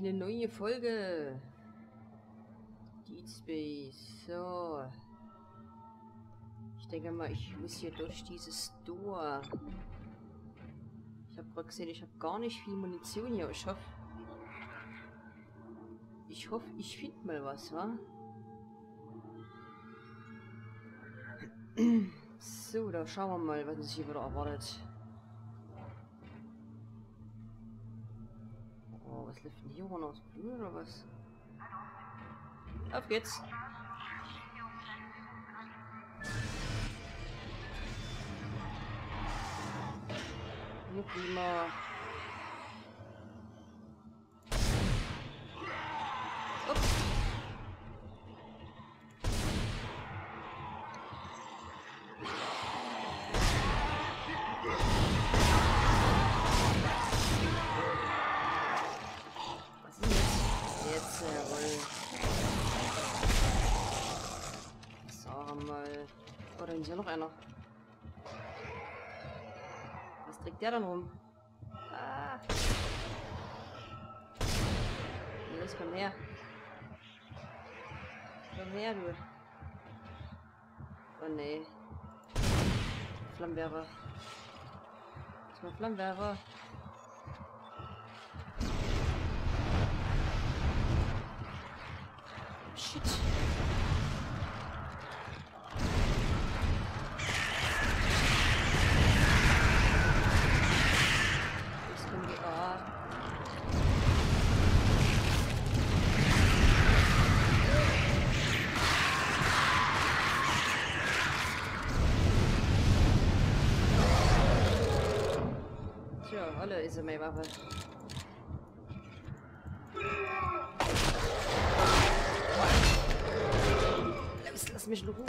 eine neue Folge. Dead Space. So. Ich denke mal, ich muss hier durch dieses Tor. Ich habe gerade gesehen, ich habe gar nicht viel Munition hier. Ich hoffe, ich finde mal was, wa? So, da schauen wir mal, was uns hier wieder erwartet. Oh, was läuft denn hier runter? Aus Blut oder was? Auf geht's! Ja, prima. Ups. Was ist jetzt? Jetzt, jawohl. Sag mal. Oh, da ist ja noch einer. Was trägt der dann rum? Ah. Los, komm her. Komm her, du. Oh nee. Flammenwerfer. Was ist mein Flammenwerfer? Shit. Jetzt kommen die. Ah. Tja, alle ist meine Waffe. Lass mich in Ruhe.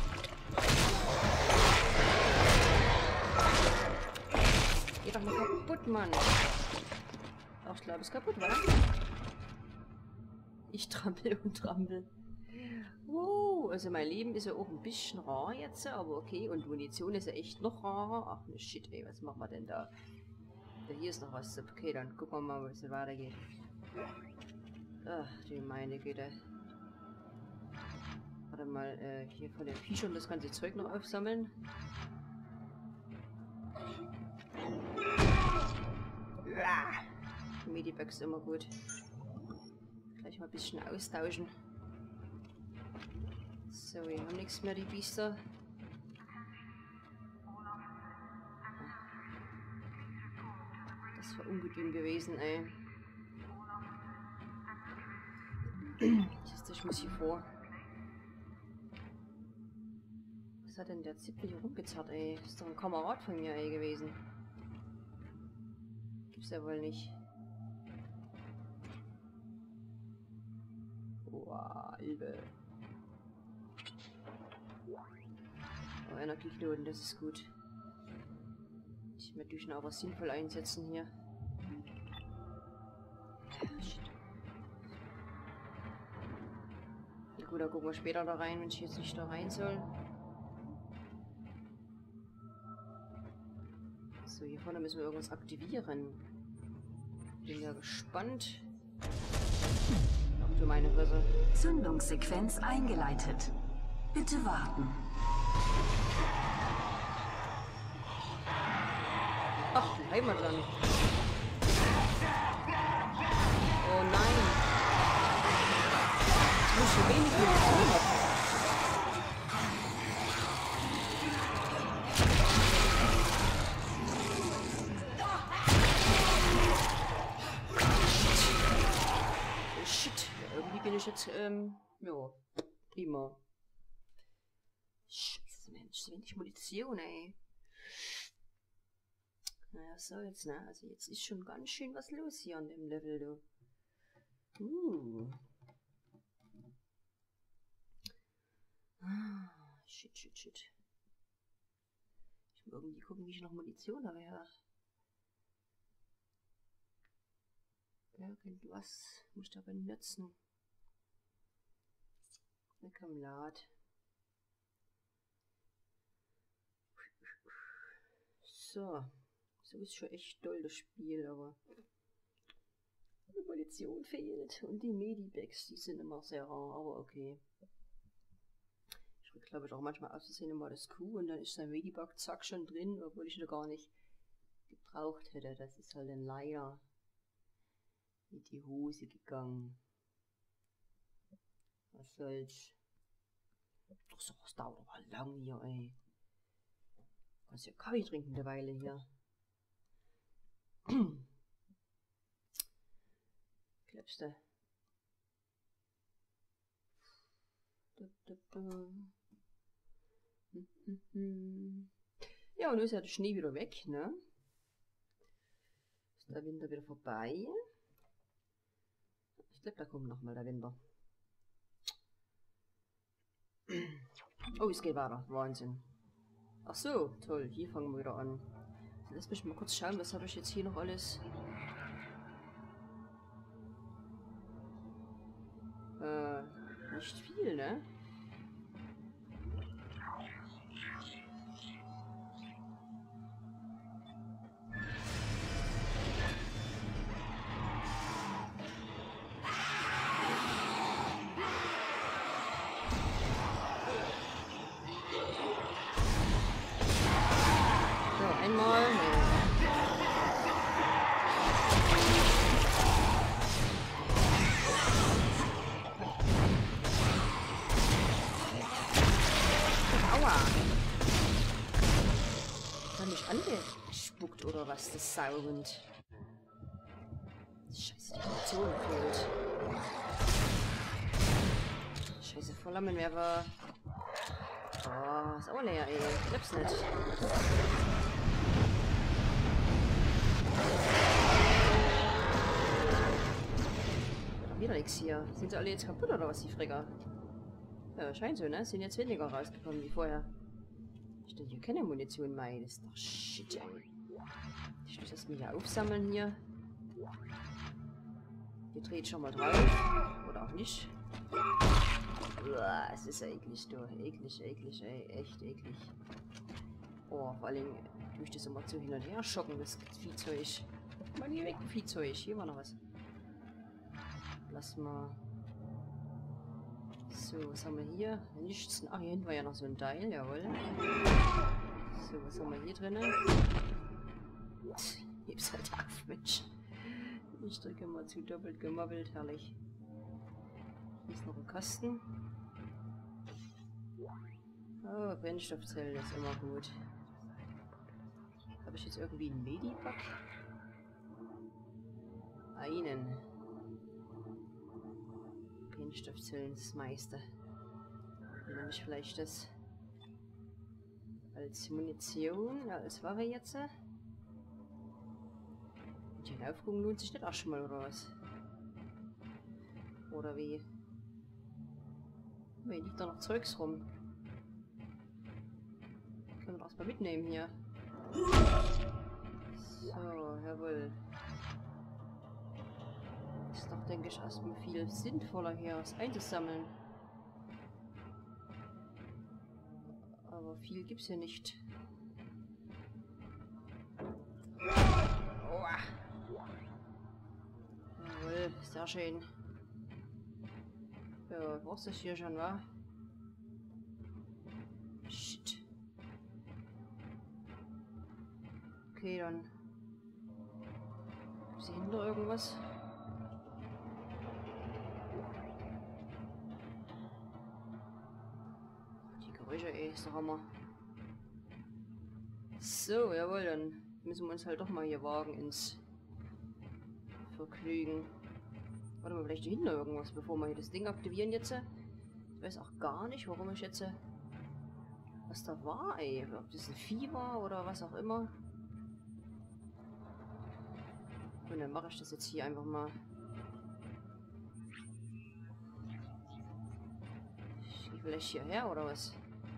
Geh doch mal kaputt, Mann. Auch ich glaube, es ist kaputt, wa? Ich trampel und trampel. Also mein Leben ist ja auch ein bisschen rar jetzt, aber okay. Und Munition ist ja echt noch rarer. Ach ne Shit, ey, was machen wir denn da? Da hier ist noch was. Okay, dann gucken wir mal, wie es weitergeht. Ach, die meine Güte. Warte mal, hier von den Viechern das ganze Zeug noch aufsammeln. Medibugs immer gut. Gleich mal ein bisschen austauschen. So, wir haben nichts mehr, die Biester. Das war ungut gewesen, ey. Ich muss hier vor. Was hat denn der Zipfel hier rumgezerrt, ey? Das ist doch ein Kamerad von mir, ey, gewesen. Gibt's ja wohl nicht. Wow, Alter. Oh, Energieknoten, das ist gut. Ich werde dich aber sinnvoll einsetzen hier. Shit. Ja gut, da gucken wir später da rein, wenn ich jetzt nicht da rein soll. So, hier vorne müssen wir irgendwas aktivieren. Bin ja gespannt. Ach du meine Fresse. Zündungssequenz eingeleitet. Bitte warten. Ach, du Heimatland. Oh nein. Ich muss so wenig Munition haben. Oh shit. Ja, irgendwie bin ich jetzt, ja, prima. Scheiße, Mensch, so wenig Munition, ey. Naja, was soll's, ne? Also jetzt ist schon ganz schön was los hier an dem Level, du. Shit, shit, shit. Ich muss irgendwie gucken, wie ich noch Munition habe. Irgendwas muss ich da benutzen. Na komm, lad. So. So ist schon echt doll das Spiel, aber Die Munition fehlt. Und die Medibags, die sind immer sehr rar, aber okay. Ich drücke, glaube ich, auch manchmal aus Versehen immer das Q und dann ist sein Medibug zack schon drin, obwohl ich ihn gar nicht gebraucht hätte. Das ist halt ein Leier in die Hose gegangen. Was soll's? Doch so, das dauert aber lang hier, ey. Kannst ja Kaffee trinken eine Weile hier. Glaubst du? Ja, und nun ist ja der Schnee wieder weg, ne? Ist der Winter wieder vorbei? Ich glaube, da kommt nochmal der Winter. Oh, es geht weiter. Wahnsinn. Ach so, toll. Hier fangen wir wieder an. Lass mich mal kurz schauen, was habe ich jetzt hier noch alles? Nicht viel, ne? So, einmal. Aua! Hat mich angespuckt oder was? Das Sauhund. Scheiße, die Munition fehlt. Scheiße, Flammenwerfer. Oh, ist auch leer, ey. Ich glaub's nicht. Wird doch wieder nichts hier. Sind sie alle jetzt kaputt oder was, die Frecker? Ja, scheint so, ne? Sind jetzt weniger rausgekommen wie vorher. Ich denke, hier keine Munition mehr. Das ist doch shit, ey. Ich muss das mal hier aufsammeln hier. Hier dreht schon mal drauf. Oder auch nicht. Uah, es ist ja eklig, du. Eklig, eklig, ey. Echt eklig. Oh, vor allem tue ich das immer zu hin und her schocken, das Viehzeug. Mann, hier weg, Viehzeug. Hier war noch was. Lass mal. So, was haben wir hier? Nichts. Ach, hier hinten war ja noch so ein Teil, jawohl. So, was haben wir hier drinnen? Heb's halt auf, Mensch. Ich drücke mal zu doppelt gemobbelt, herrlich. Hier ist noch ein Kasten. Oh, Brennstoffzellen ist immer gut. Habe ich jetzt irgendwie einen Medipack? Einen. Brennstoffzellen ist das meiste. Dann nehme ich vielleicht das als Munition, als Waffe jetzt. Die Laufung lohnt sich nicht auch schon mal, oder was? Oder wie? Hier liegt da noch Zeugs rum. Können wir das mal mitnehmen hier. So, jawohl. Ist doch, denke ich, erstmal viel sinnvoller hier, was einzusammeln. Aber viel gibt's hier nicht. Aua. Jawohl, sehr schön. Ja, war's das hier schon, wa? Shit. Okay, dann. Ist hier hinten irgendwas? Die Geräusche, ey, ist der Hammer. So, jawohl, dann müssen wir uns halt doch mal hier wagen ins Vergnügen. Warte mal, vielleicht hier hinten irgendwas, bevor wir hier das Ding aktivieren jetzt. Ich weiß auch gar nicht, warum ich jetzt... was da war, ey. Ob das ein Vieh war oder was auch immer. Und dann mache ich das jetzt hier einfach mal. Ich gehe vielleicht hierher oder was?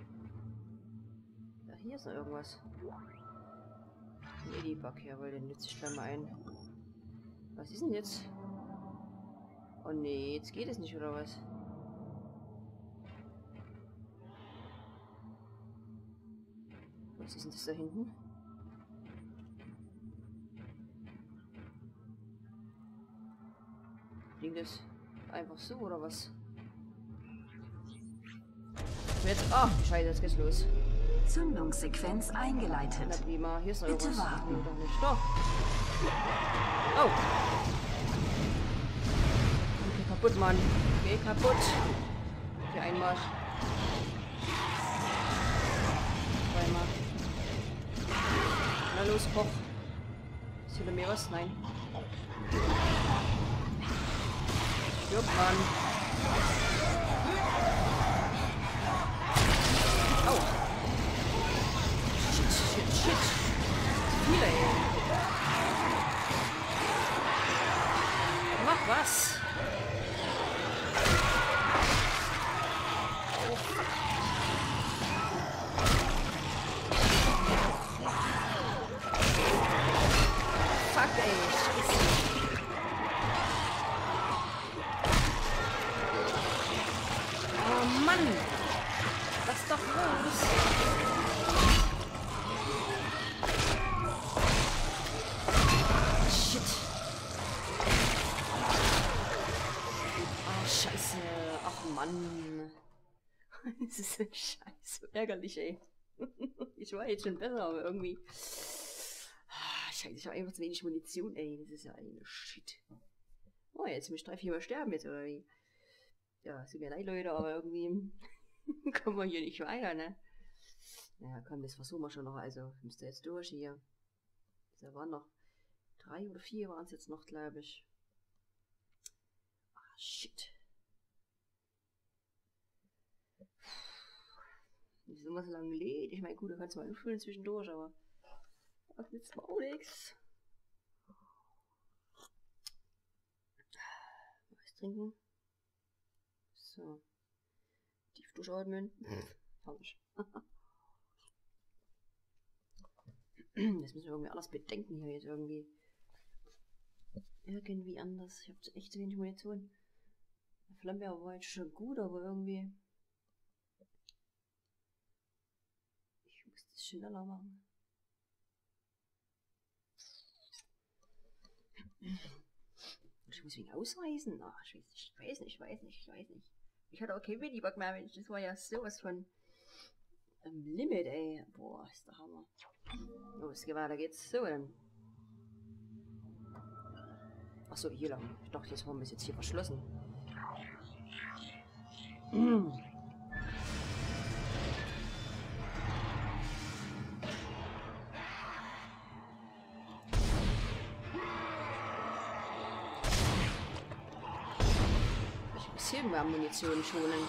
Ja, hier ist noch irgendwas. Medipack hier, weil den nütze ich gleich mal ein. Was ist denn jetzt? Oh nee, jetzt geht es nicht, oder was? Was ist denn das da hinten? Ging das einfach so, oder was? Jetzt, ah, Scheiße, jetzt geht's los. Zündungssequenz eingeleitet. Na prima, hier ist noch Bitte irgendwas. warten. Nee, doch nicht. Doch. Oh. Okay, kaputt, Mann. Okay, kaputt. Hier einmal. Zweimal. Na los, Koch. Ist hinter mir was? Nein. Stirb, Mann. Oh. Shit, shit, shit. Viele, ey. Mach was. Oh, fuck. Fuck, ey. Scheiße. Oh, Mann. Lass doch los. Shit. Ah, scheiße. Ach, Mann. Das ist so scheiße ärgerlich, ey. Ich war jetzt schon besser, aber irgendwie... Ah, scheiße, ich habe einfach zu wenig Munition, ey. Das ist ja eine Shit. Oh, jetzt muss ich 3-4 Mal sterben jetzt, oder wie? Ja, es tut mir leid, Leute, aber irgendwie kommen wir hier nicht weiter, ne? Naja, komm, das versuchen wir schon noch. Also, müsste jetzt durch hier. Da waren noch 3 oder 4 waren es jetzt noch, glaube ich. Ah, shit. Das ist immer so lange lädt. Ich meine, gut, da kannst du mal umfüllen zwischendurch, aber das nützt mir auch nichts. Was trinken? So. Tief durchatmen. Herrlich. Das müssen wir irgendwie anders bedenken hier jetzt irgendwie. Irgendwie anders. Ich habe echt zu wenig Munition. Der Flammenwerfer war jetzt schon gut, aber irgendwie... Ich muss das schneller machen. Ich muss ihn ausreißen. Ach, ich weiß nicht. Ich hatte auch kein Willi-Bock mehr, Mensch. Das war ja sowas von Limit, ey. Boah, ist der Hammer. Los, weiter geht's. So, dann. Achso, hier lang. Ich dachte, jetzt haben wir es jetzt hier verschlossen. Ich muss hier mehr Munition schonen.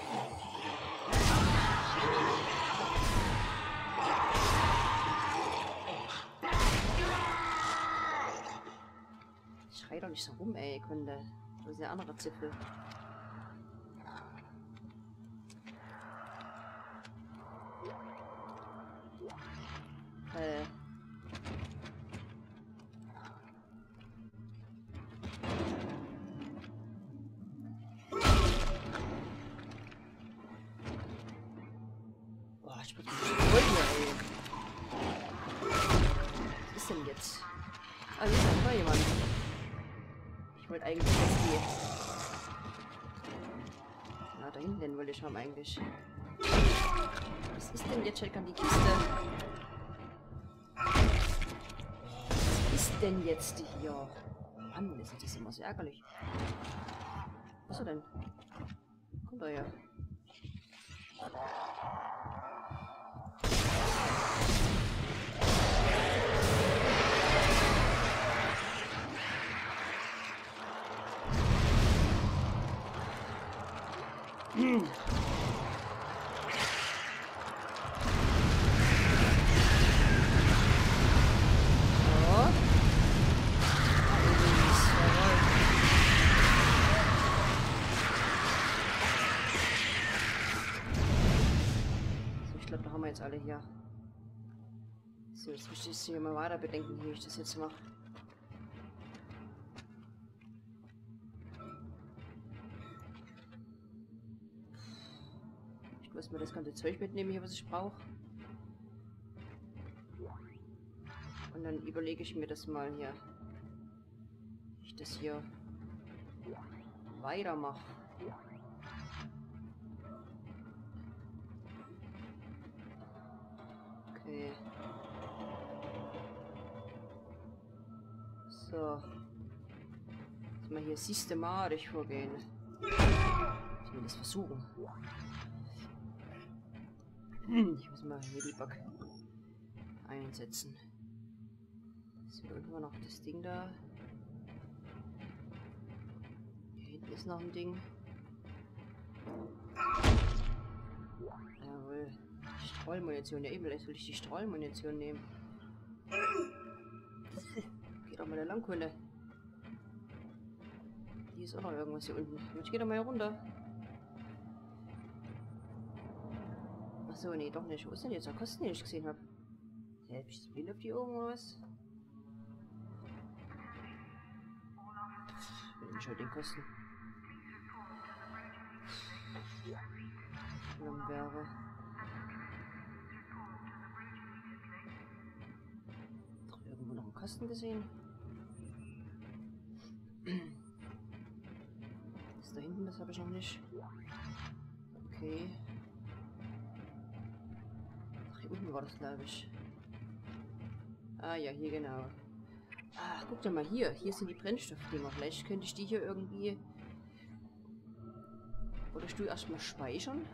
Schrei doch nicht so rum, ey, Kunde. Wo ist der andere Zipfel? Boah, ich bin voll hier, ey. Was ist denn jetzt? Ah, hier ist noch jemand. Ich wollte eigentlich jetzt die... Na, da hinten wollte ich haben eigentlich. Was ist denn jetzt? Check an die Kiste. Was ist denn jetzt hier? Mann, das ist immer so ärgerlich. Was ist er denn? Kommt er her. Jetzt alle hier. So, jetzt muss ich das hier mal weiter bedenken, wie ich das jetzt mache. Ich muss mir das ganze Zeug mitnehmen hier, was ich brauche. Und dann überlege ich mir das mal hier. Wie ich das hier weitermache. Okay. So. Jetzt mal hier systematisch vorgehen. Ich will das versuchen. Ich muss mal Medibug einsetzen. So, irgendwo noch das Ding da. Hier hinten ist noch ein Ding. Jawohl. Strahlmunition. Ja, eben, vielleicht soll ich die Strahlmunition nehmen. Geht doch mal da lang, Kunde. Hier ist auch noch irgendwas hier unten. Ich geh doch mal hier runter. Achso, nee, doch nicht. Wo ist denn jetzt der Kosten, den ich gesehen habe? Ja, hab ich das blind auf die Augen oder was? Will ich schon den Kosten. Flammenwerfer. Doch irgendwo noch einen Kosten gesehen? Das da hinten, das habe ich noch nicht. Okay. Ach, hier unten war das, glaube ich. Ah ja, hier genau. Ah, guck dir mal hier. Hier sind die Brennstoffdinger. Vielleicht könnte ich die hier irgendwie... Oder ich tue erstmal speichern.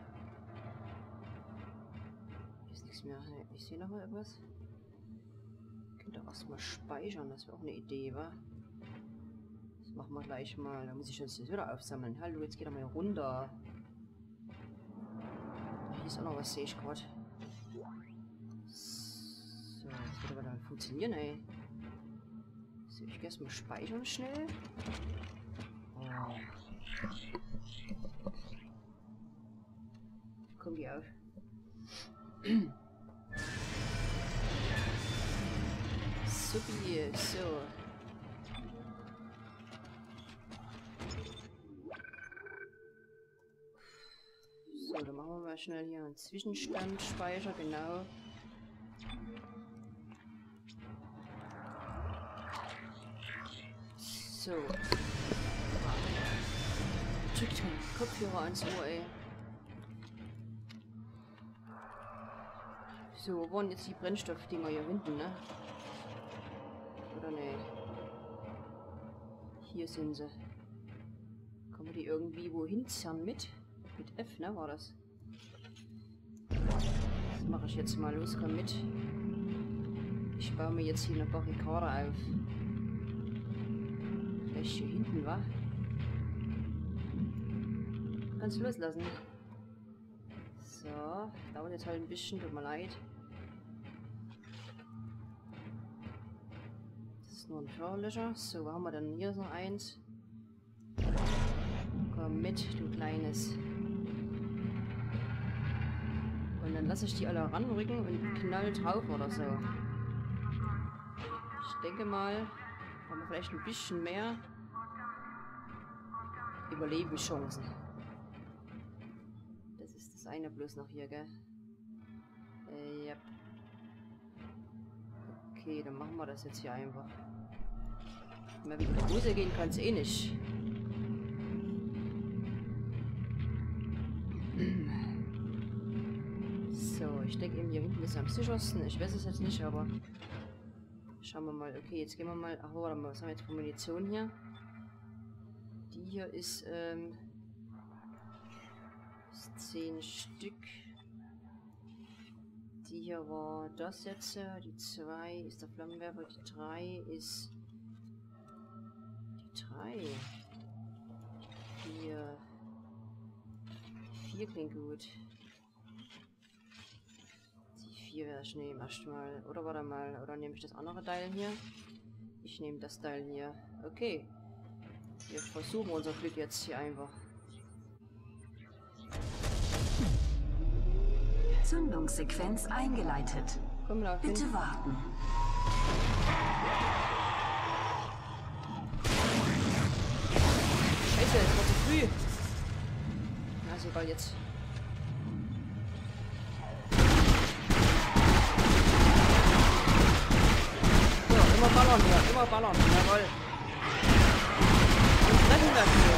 Hier ist nichts mehr. Nee, ich sehe noch mal irgendwas. Ich könnte auch erstmal speichern. Das wäre auch eine Idee, wa? Das machen wir gleich mal. Da muss ich das jetzt wieder aufsammeln. Hallo, jetzt geht er mal runter. Ach, hier ist auch noch was, sehe ich gerade. So, das wird aber dann funktionieren, ey. So, ich gehe erstmal speichern schnell. Oh. Kommen die auf. Supi, so. So, dann machen wir mal schnell hier einen Zwischenstandspeicher, genau. So. Drückt den Kopfhörer ans Ohr, ey. So, wo waren jetzt die Brennstoffdinger hier hinten, ne? Oder ne? Hier sind sie. Kann man die irgendwie wohin zerren mit? Mit F, ne, war das? Das mache ich jetzt mal. Los, komm mit. Ich baue mir jetzt hier eine Barrikade auf. Vielleicht hier hinten, wa? Kannst du loslassen. So, dauert jetzt halt ein bisschen, tut mir leid. Das ist nur ein Feuerlöscher. So, wo haben wir denn hier noch eins? Komm mit, du Kleines. Und dann lasse ich die alle ranrücken und knall drauf oder so. Ich denke mal, haben wir vielleicht ein bisschen mehr Überlebenschancen. Das ist das eine bloß noch hier, gell? Ja. Okay, dann machen wir das jetzt hier einfach. Mal wieder nach Hause gehen kann es eh nicht. So, ich denke eben hier hinten ist am sichersten. Ich weiß es jetzt nicht, aber schauen wir mal. Okay, jetzt gehen wir mal. Ach, warte mal, was haben wir jetzt für Munition hier? Die hier ist 10 Stück. Die hier war das jetzt. Die 2 ist der Flammenwerfer. Die 3 ist. Die 3. 4 klingt gut. Die 4 werde ich nehmen erstmal. Oder warte mal. Oder nehme ich das andere Teil hier? Ich nehme das Teil hier. Okay. Wir versuchen unser Glück jetzt hier einfach. Zündungssequenz eingeleitet. Komm, lauf hin. Bitte warten. Scheiße, es war zu früh. Na, ist egal jetzt. So, immer ballern hier, immer ballern. Jawohl. Und treffen hier.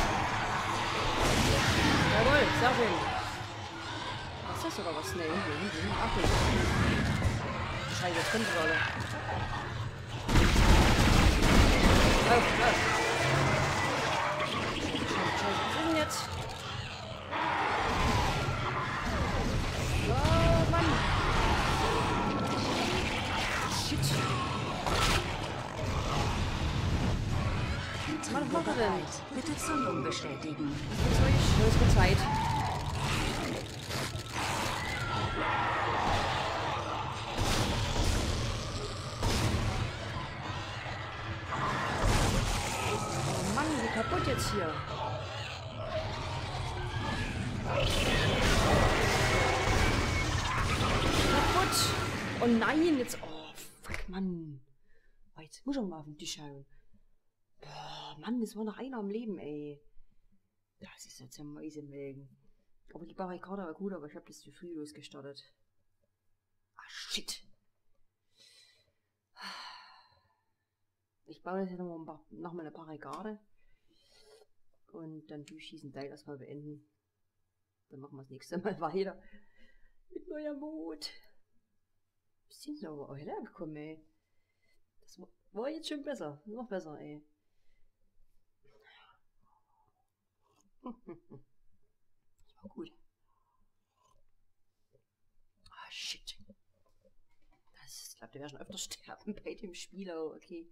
Jawohl, sehr schön. Was ist das oder was? Ne, hinten. Ach du. Scheiße, jetzt kommt es alle. Lauf. Scheiße, was ist denn jetzt? Oh, Mann. Shit. Was macht er denn? Bitte Zündung bestätigen. Es wird Zeit. Oh Mann, wie kaputt jetzt hier. Kaputt. Oh nein, jetzt. Oh, fuck, Mann. Oh, jetzt muss ich mal auf den Tisch hauen. Boah, Mann, das war noch einer am Leben, ey. Das ist jetzt ein Mäusemelken. Aber die Barrikade war gut, aber ich habe das zu früh losgestartet. Ah, shit. Ich baue jetzt noch mal eine Barrikade. Und dann tue ich diesen Teil erstmal beenden. Dann machen wir das nächste Mal weiter. Mit neuer Mut. Wir sind aber auch hergekommen, ey. Das war jetzt schon besser. Noch besser, ey. Das war gut. Ah, shit. Ich glaube, der wird schon öfter sterben bei dem Spiel, aber okay.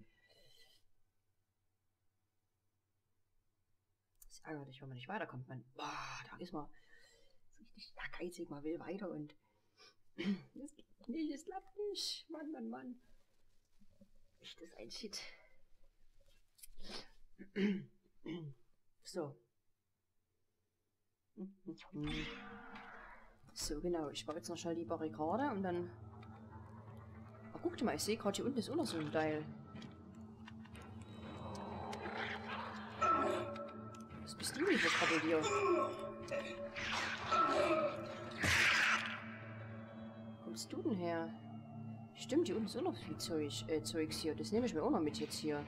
Das ist ärgerlich, wenn man nicht weiterkommt. Man, boah, da ist man so richtig geizig, man will weiter und das geht nicht, das klappt nicht. Mann. Echt, das ist ein Shit. So. So, genau. Ich baue jetzt noch schnell die Barrikade und dann... Oh, guck dir mal, ich sehe gerade hier unten ist auch noch so ein Teil. Was bist du denn für Krabbel hier? Wo kommst du denn her? Stimmt, hier unten ist auch noch viel Zeugs hier. Das nehme ich mir auch noch mit jetzt hier.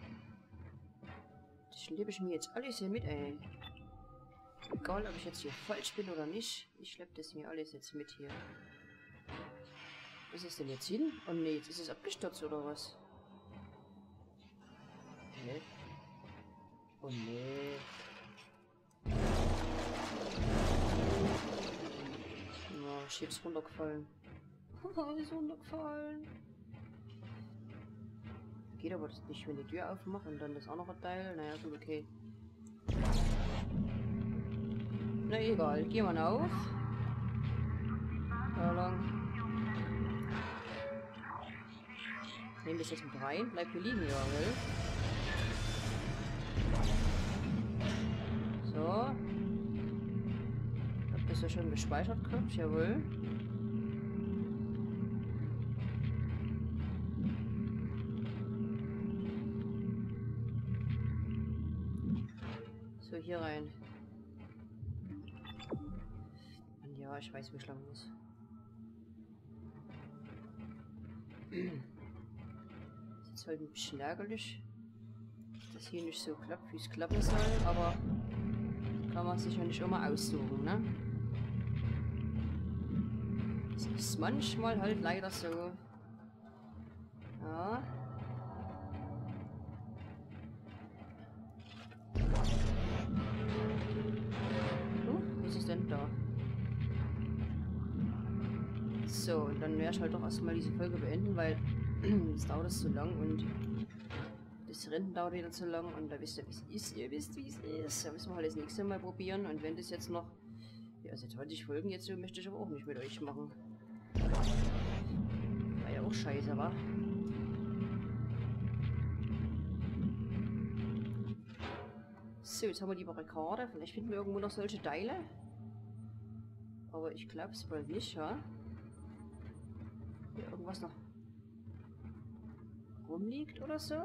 Das schleppe ich mir jetzt alles hier mit, ey. Egal, ob ich jetzt hier falsch bin oder nicht. Ich schleppe das mir alles jetzt mit hier. Was ist denn jetzt hin? Oh ne, jetzt ist es abgestürzt oder was? Ne? Oh ne. Oh, shit, ist runtergefallen. Ist runtergefallen. Geht aber das nicht, wenn die Tür aufmacht und dann das andere Teil. Naja, gut, okay. Na egal, gehen wir auf. Da lang. Nehmen das jetzt mit rein. Bleib hier liegen, jawohl. So. Ich hab das ja schon gespeichert gehabt, jawohl. So, hier rein. Und ja, ich weiß, wie ich lang muss. Das ist halt ein bisschen ärgerlich, dass das hier nicht so klappt, wie es klappen soll, aber kann man sich ja nicht immer aussuchen, ne? Das ist manchmal halt leider so. Ja. Wie ist es denn da? So, und dann werde ich halt doch erstmal diese Folge beenden, weil es dauert zu lang und das Rennen dauert wieder zu lang und da wisst ihr, wie es ist. Ihr wisst, wie es ist. Da müssen wir halt das nächste Mal probieren und wenn das jetzt noch... Ja, also 20 Folgen jetzt so möchte ich aber auch nicht mit euch machen. War ja auch scheiße, wa? So, jetzt haben wir die Barrikade. Vielleicht finden wir irgendwo noch solche Teile. Aber ich glaube es wohl nicht, ja? Hier irgendwas noch rumliegt oder so.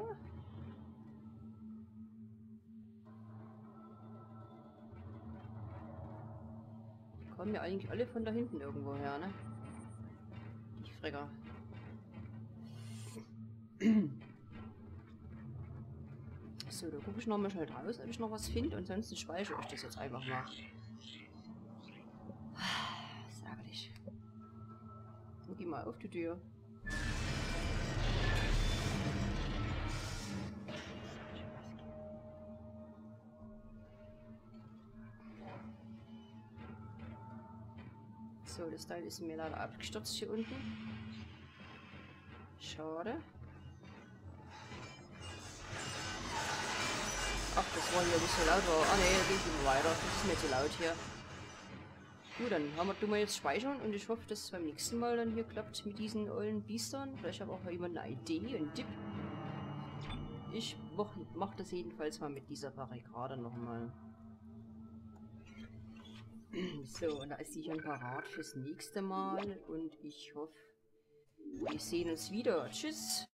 Die kommen ja eigentlich alle von da hinten irgendwo her, ne? Die Frecker. So, da gucke ich nochmal schnell raus, ob ich noch was finde. Ansonsten speichere ich das jetzt einfach mal. Sag ich. So, geh mal auf die Tür. So, das Teil ist mir leider abgestürzt hier unten. Schade. Ach, das war hier nicht so laut. Ah ne, da gehe ich immer weiter. Das ist mir zu laut hier. Gut, dann tun wir jetzt speichern und ich hoffe, dass es beim nächsten Mal dann hier klappt mit diesen ollen Biestern. Vielleicht hat auch jemand eine Idee, einen Tipp. Ich mach das jedenfalls mal mit dieser Barrikade nochmal. So, und da ist die schon parat fürs nächste Mal und ich hoffe, wir sehen uns wieder. Tschüss!